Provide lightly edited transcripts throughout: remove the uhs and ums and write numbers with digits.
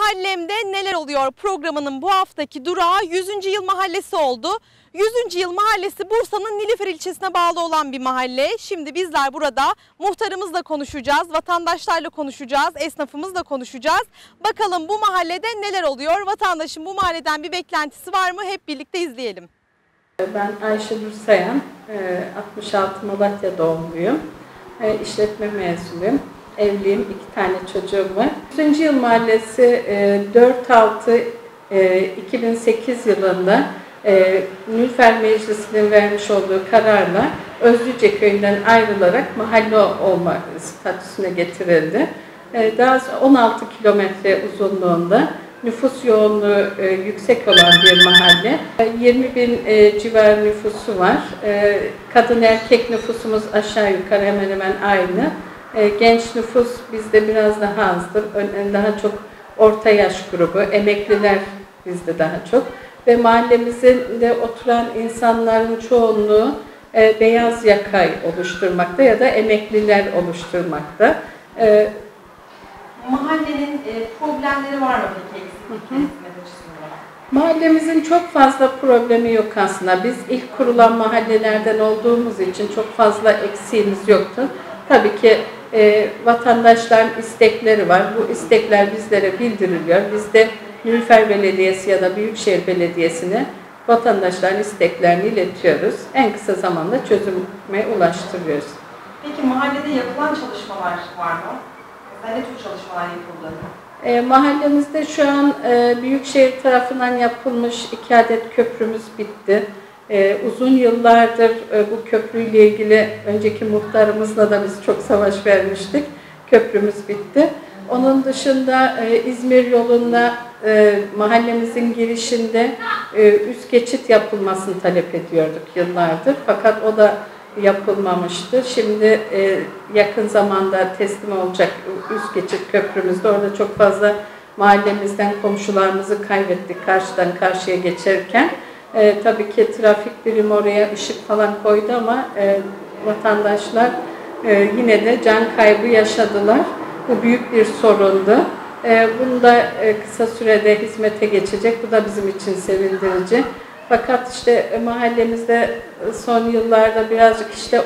Mahallemde Neler Oluyor programının bu haftaki durağı 100. Yıl Mahallesi oldu. 100. Yıl Mahallesi Bursa'nın Nilüfer ilçesine bağlı olan bir mahalle. Şimdi bizler burada muhtarımızla konuşacağız, vatandaşlarla konuşacağız, esnafımızla konuşacağız. Bakalım bu mahallede neler oluyor? Vatandaşın bu mahalleden bir beklentisi var mı? Hep birlikte izleyelim. Ben Ayşe Dursayan, 66 Malatya doğumluyum. İşletme mezunuyum. Evliyim, 2 tane çocuğum var. 100. Yıl Mahallesi 4-6-2008 yılında Nilüfer Meclisi'nin vermiş olduğu kararla Özlüce Köyü'nden ayrılarak mahalle olma statüsüne getirildi. Daha 16 kilometre uzunluğunda nüfus yoğunluğu yüksek olan bir mahalle. 20 bin civarı nüfusu var. Kadın erkek nüfusumuz aşağı yukarı hemen hemen aynı. Genç nüfus bizde biraz daha azdır. Daha çok orta yaş grubu, emekliler bizde daha çok. Ve mahallemizde oturan insanların çoğunluğu beyaz yakay oluşturmakta ya da emekliler oluşturmakta. Mahallenin problemleri var mı peki? Mahallemizin çok fazla problemi yok aslında. Biz ilk kurulan mahallelerden olduğumuz için çok fazla eksiğimiz yoktu. Tabii ki vatandaşların istekleri var. Bu istekler bizlere bildiriliyor. Biz de Nilüfer Belediyesi ya da Büyükşehir Belediyesi'ne vatandaşların isteklerini iletiyoruz. En kısa zamanda çözüme ulaştırıyoruz. Peki mahallede yapılan çalışmalar var mı? Ne tür çalışmalar yapıldı? Mahallemizde şu an Büyükşehir tarafından yapılmış 2 adet köprümüz bitti. Uzun yıllardır bu köprüyle ilgili önceki muhtarımızla da biz çok savaş vermiştik. Köprümüz bitti. Onun dışında İzmir yolunda mahallemizin girişinde üst geçit yapılmasını talep ediyorduk yıllardır. Fakat o da yapılmamıştı. Şimdi yakın zamanda teslim olacak üst geçit köprümüzde. Orada çok fazla mahallemizden komşularımızı kaybettik karşıdan karşıya geçerken. Tabii ki trafik birimi oraya ışık falan koydu ama vatandaşlar yine de can kaybı yaşadılar. Bu büyük bir sorundu. Bunu da kısa sürede hizmete geçecek. Bu da bizim için sevindirici. Fakat işte mahallemizde son yıllarda birazcık işte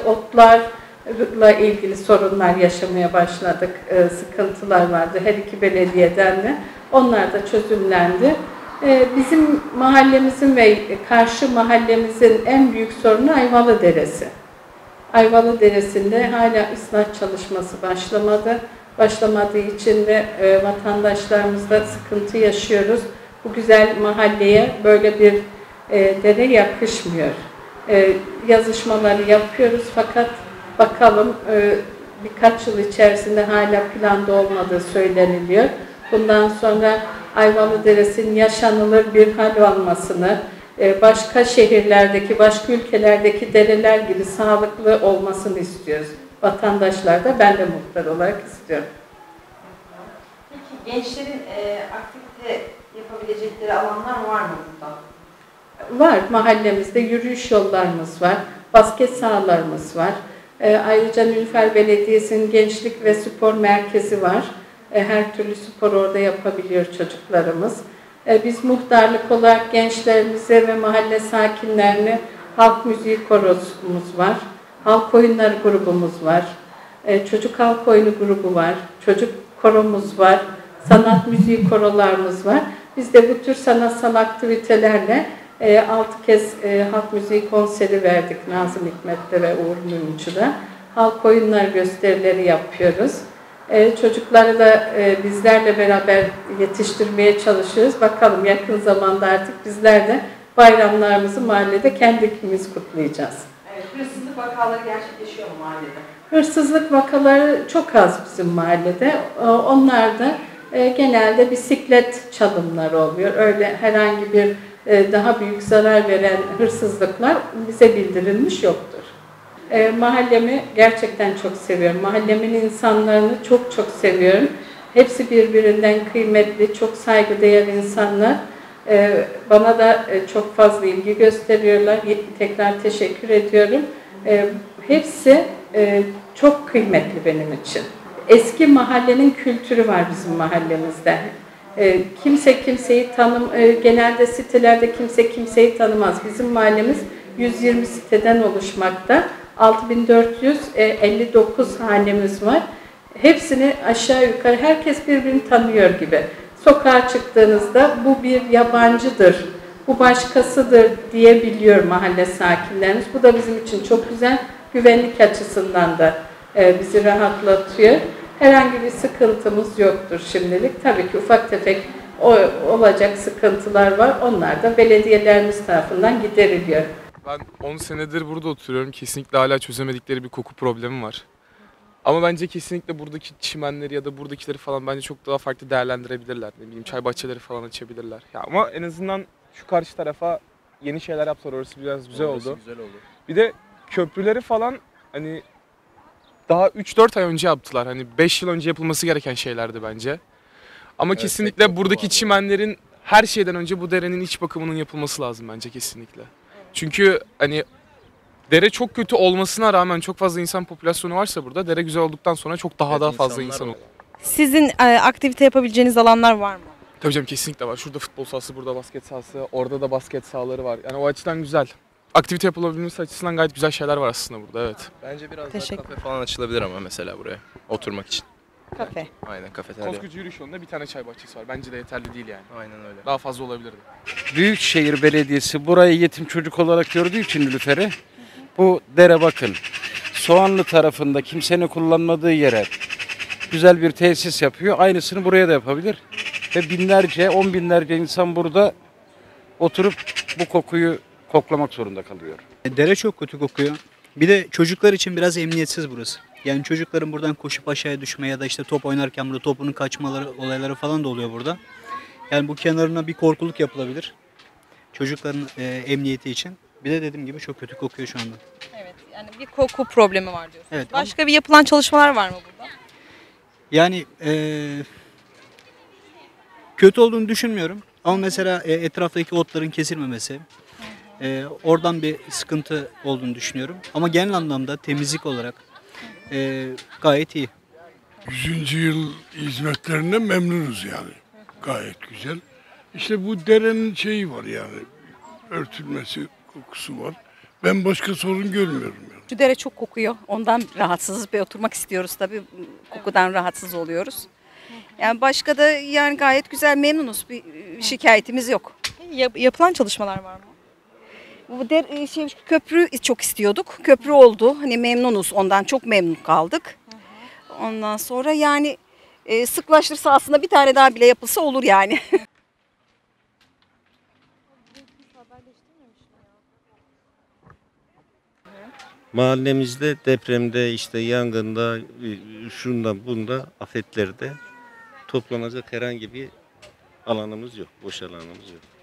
otlarla ilgili sorunlar yaşamaya başladık. Sıkıntılar vardı her iki belediyeden de. Onlar da çözümlendi. Bizim mahallemizin ve karşı mahallemizin en büyük sorunu Ayvalı Deresi. Ayvalı Deresi'nde hala ıslah çalışması başlamadı. Başlamadığı için de vatandaşlarımızla sıkıntı yaşıyoruz. Bu güzel mahalleye böyle bir dere yakışmıyor. Yazışmaları yapıyoruz fakat bakalım birkaç yıl içerisinde hala planda olmadığı söyleniliyor. Bundan sonra Ayvalı Deresi'nin yaşanılır bir hal almasını, başka şehirlerdeki, başka ülkelerdeki dereler gibi sağlıklı olmasını istiyoruz. Vatandaşlar da ben de muhtar olarak istiyorum. Peki gençlerin aktivite yapabilecekleri alanlar var mı burada? Var. Mahallemizde yürüyüş yollarımız var, basket sahalarımız var. Ayrıca Nilüfer Belediyesi'nin gençlik ve spor merkezi var. Her türlü spor orada yapabiliyor çocuklarımız. Biz muhtarlık olarak gençlerimize ve mahalle sakinlerine halk müziği korosumuz var. Halk oyunları grubumuz var. Çocuk halk oyunu grubu var. Çocuk koromuz var. Sanat müziği korolarımız var. Biz de bu tür sanatsal aktivitelerle 6 kez halk müziği konseri verdik Nazım Hikmet'te ve Uğur Mumcu'da. Halk oyunları gösterileri yapıyoruz. Çocukları da bizlerle beraber yetiştirmeye çalışıyoruz. Bakalım yakın zamanda artık bizler de bayramlarımızı mahallede kendimiz kutlayacağız. Evet, hırsızlık vakaları gerçekleşiyor mu mahallede? Hırsızlık vakaları çok az bizim mahallede. Onlar da genelde bisiklet çalımları oluyor. Öyle herhangi bir daha büyük zarar veren hırsızlıklar bize bildirilmiş yoktur. Mahallemi gerçekten çok seviyorum. Mahallemin insanlarını çok çok seviyorum. Hepsi birbirinden kıymetli, çok saygıdeğer insanlar. Bana da çok fazla ilgi gösteriyorlar. Tekrar teşekkür ediyorum. Hepsi çok kıymetli benim için. Eski mahallenin kültürü var bizim mahallemizde. Kimse kimseyi genelde sitelerde kimse kimseyi tanımaz. Bizim mahallemiz 120 siteden oluşmakta. 6459 hanemiz var. Hepsini aşağı yukarı herkes birbirini tanıyor gibi. Sokağa çıktığınızda bu bir yabancıdır, bu başkasıdır diyebiliyor mahalle sakinlerimiz. Bu da bizim için çok güzel, güvenlik açısından da bizi rahatlatıyor. Herhangi bir sıkıntımız yoktur şimdilik. Tabii ki ufak tefek olacak sıkıntılar var. Onlar da belediyelerimiz tarafından gideriliyor. Ben 10 senedir burada oturuyorum. Kesinlikle hala çözemedikleri bir koku problemi var. Ama bence kesinlikle buradaki çimenleri ya da buradakileri falan bence çok daha farklı değerlendirebilirler. Ne bileyim çay bahçeleri falan açabilirler. Ya ama en azından şu karşı tarafa yeni şeyler yaptılar. Orası biraz güzel oldu. Güzel oldu. Bir de köprüleri falan hani daha 3-4 ay önce yaptılar. Hani 5 yıl önce yapılması gereken şeylerdi bence. Ama Evet, kesinlikle buradaki çimenlerin her şeyden önce bu derenin iç bakımının yapılması lazım bence kesinlikle. Çünkü hani dere çok kötü olmasına rağmen çok fazla insan popülasyonu varsa burada dere güzel olduktan sonra çok daha fazla insan olur. Sizin aktivite yapabileceğiniz alanlar var mı? Tabii canım kesinlikle var. Şurada futbol sahası, burada basket sahası, orada da basket sahaları var. Yani o açıdan güzel. Aktivite yapılabilmesi açısından gayet güzel şeyler var aslında burada, evet. Bence biraz Teşekkür. daha kafe falan açılabilir ama mesela buraya oturmak için. Kafe. Aynen kafeterya. Koskoca yürüyüş yolunda bir tane çay bahçesi var. Bence de yeterli değil yani. Aynen öyle. Daha fazla olabilirdi. Büyükşehir Belediyesi burayı yetim çocuk olarak gördüğü için Nilüfer'i, bu dere bakın Soğanlı tarafında kimsenin kullanmadığı yere güzel bir tesis yapıyor. Aynısını buraya da yapabilir. Ve binlerce, 10 binlerce insan burada oturup bu kokuyu koklamak zorunda kalıyor. Dere çok kötü kokuyor. Bir de çocuklar için biraz emniyetsiz burası. Yani çocukların buradan koşup aşağıya düşme ya da işte top oynarken burada topunun kaçmaları olayları falan da oluyor burada. Yani bu kenarına bir korkuluk yapılabilir. Çocukların emniyeti için. Bir de dediğim gibi çok kötü kokuyor şu anda. Evet, yani bir koku problemi var diyorsunuz. Evet, Başka bir yapılan çalışmalar var mı burada? Yani kötü olduğunu düşünmüyorum. Ama mesela etraftaki otların kesilmemesi, oradan bir sıkıntı olduğunu düşünüyorum. Ama genel anlamda temizlik olarak gayet iyi. 100. yıl hizmetlerinden memnunuz yani. Gayet güzel. İşte bu derenin şeyi var yani. Örtülmesi, kokusu var. Ben başka sorun görmüyorum yani. Şu dere çok kokuyor. Ondan rahatsızız ve oturmak istiyoruz tabii. Kokudan rahatsız oluyoruz. Yani başka da yani gayet güzel memnunuz. Bir şikayetimiz yok. Yapılan çalışmalar var mı? Bu köprü çok istiyorduk. Köprü oldu. Hani memnunuz. Ondan çok memnun kaldık. Ondan sonra yani sıklaştırsa aslında bir tane daha bile yapılsa olur yani. Mahallemizde depremde işte yangında şunda bunda afetlerde toplanacak herhangi bir alanımız yok. Boş alanımız yok.